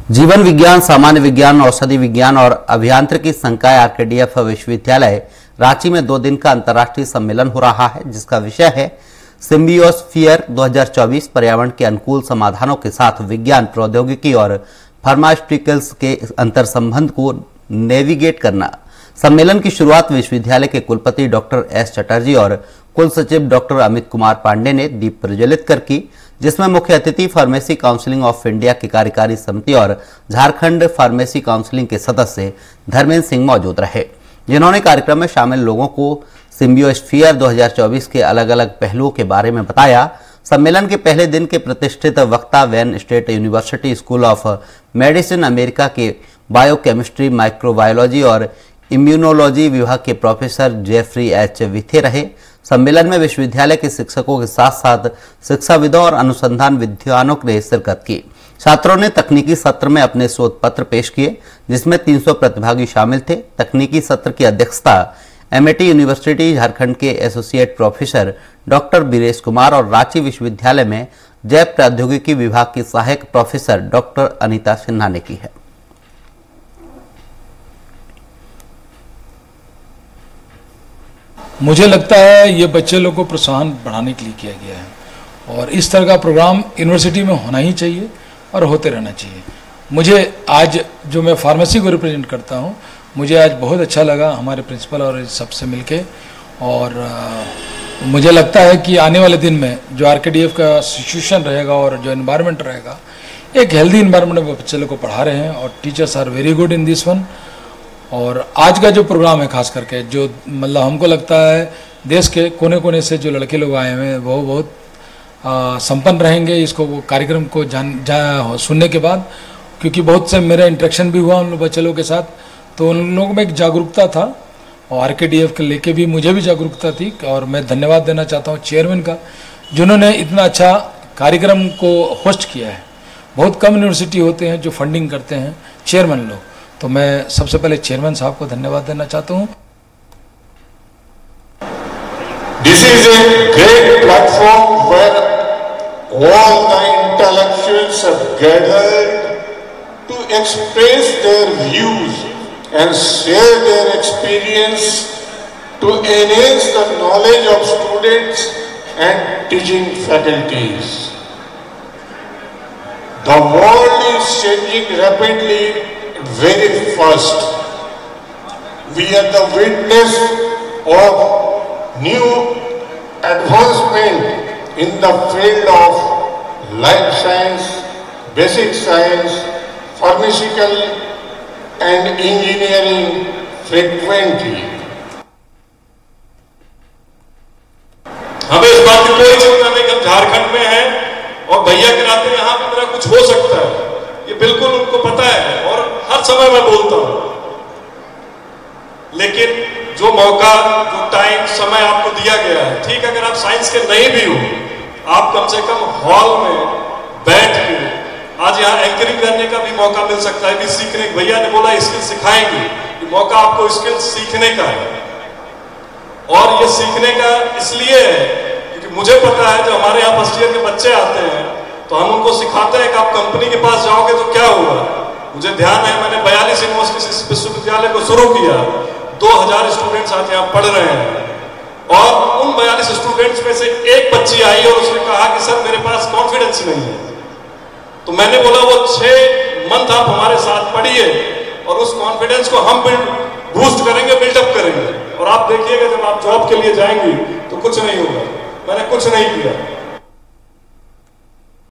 जीवन विज्ञान, सामान्य विज्ञान, औषधि विज्ञान और अभियांत्रिकी संकाय आरकेडीएफ विश्वविद्यालय रांची में 2 दिन का अंतर्राष्ट्रीय सम्मेलन हो रहा है, जिसका विषय है सिम्बियोस्फीयर 2024, पर्यावरण के अनुकूल समाधानों के साथ विज्ञान, प्रौद्योगिकी और फार्मास्यूटिकल्स के अंतर्संबंध को नेविगेट करना। सम्मेलन की शुरुआत विश्वविद्यालय के कुलपति डॉक्टर एस चटर्जी और कुल सचिव डॉक्टर अमित कुमार पांडे ने दीप प्रज्वलित कर की, जिसमें मुख्य अतिथि फार्मेसी काउंसिल ऑफ इंडिया की कार्यकारी समिति और झारखंड फार्मेसी काउंसिल के सदस्य धर्मेंद्र सिंह मौजूद रहे, जिन्होंने कार्यक्रम में शामिल लोगों को सिम्बियोस्फीयर 2024 के अलग अलग पहलुओं के बारे में बताया। सम्मेलन के पहले दिन के प्रतिष्ठित वक्ता Wayne state university school of medicine America के बायोकेमिस्ट्री, माइक्रोबायोलॉजी और इम्यूनोलॉजी विभाग के प्रोफेसर जेफरी एच विथे रहे। सम्मेलन में विश्वविद्यालय के शिक्षकों के साथ साथ शिक्षाविदों और अनुसंधान विद्वानों ने शिरकत की। छात्रों ने तकनीकी सत्र में अपने शोध पत्र पेश किए, जिसमें 300 प्रतिभागी शामिल थे। तकनीकी सत्र की अध्यक्षता एमआईटी यूनिवर्सिटी झारखंड के associate professor doctor Biresh Kumar और रांची विश्वविद्यालय में जैव प्रौद्योगिकी विभाग की सहायक प्रोफेसर डॉक्टर अनीता सिन्हा ने की है। मुझे लगता है ये बच्चे लोग को प्रोत्साहन बढ़ाने के लिए किया गया है और इस तरह का प्रोग्राम यूनिवर्सिटी में होना ही चाहिए और होते रहना चाहिए। मुझे आज जो मैं फार्मेसी को रिप्रेजेंट करता हूँ, मुझे आज बहुत अच्छा लगा हमारे प्रिंसिपल और सबसे मिलके, और मुझे लगता है कि आने वाले दिन में जो आरकेडीएफ का सिचुएशन रहेगा और जो एनवायरनमेंट रहेगा, एक हेल्दी एनवायरनमेंट में बच्चे लोग को पढ़ा रहे हैं और teachers are very good in this one. और आज का जो प्रोग्राम है, खास करके जो मतलब हमको लगता है देश के कोने कोने से जो लड़के लोग आए हुए हैं वो बहुत संपन्न रहेंगे इसको कार्यक्रम को सुनने के बाद, क्योंकि बहुत से मेरा इंटरेक्शन भी हुआ उन लोग बच्चे लोगों के साथ, तो उन लोगों में एक जागरूकता था और आरकेडीएफ के लेके भी मुझे भी जागरूकता थी। और मैं धन्यवाद देना चाहता हूँ चेयरमैन का, जिन्होंने इतना अच्छा कार्यक्रम को होस्ट किया है। बहुत कम यूनिवर्सिटी होते हैं जो फंडिंग करते हैं चेयरमैन लोग, तो मैं सबसे पहले चेयरमैन साहब को धन्यवाद देना चाहता हूँ। This is a great platform where all the intellectuals have gathered to express their views and share their experience to enhance the knowledge of students and teaching faculties. The world is changing rapidly, very fast. We are the witness of new advancement in the field of life science, basic science, pharmaceutical and engineering frequently. हमें इस बात की कोई चिंता नहीं कि हम झारखंड में हैं और भैया के नाते यहाँ पे मेरा कुछ हो सकता है, ये बिल्कुल उनको पता है और हर समय मैं बोलता हूँ। लेकिन जो मौका, जो टाइम, समय आपको दिया गया है, ठीक, अगर आप साइंस के नहीं भी हो, आप कम से कम हॉल में बैठ के आज यहाँ एंकरिंग करने का भी मौका मिल सकता है, भी सीखने। भैया ने बोला स्किल सिखाएंगे, ये मौका आपको स्किल सीखने का है। और ये सीखने का इसलिए है क्योंकि मुझे पता है जब हमारे यहाँ फर्स्ट ईयर के बच्चे आते हैं तो हम उनको सिखाते हैं कि आप कंपनी के पास जाओगे तो क्या होगा। मुझे ध्यान है मैंने 42 यूनिवर्सिटी विश्वविद्यालय को शुरू किया, 2000 स्टूडेंट्स आज यहाँ पढ़ रहे हैं और उन 42 स्टूडेंट्स में से एक बच्ची आई और उसने कहा कि सर मेरे पास कॉन्फिडेंस नहीं है। तो मैंने बोला वो 6 मंथ आप हमारे साथ पढ़िए और उस कॉन्फिडेंस को हम बूस्ट करेंगे, बिल्डअप करेंगे, और आप देखिएगा जब आप जॉब के लिए जाएंगे तो कुछ नहीं होगा। मैंने कुछ नहीं किया।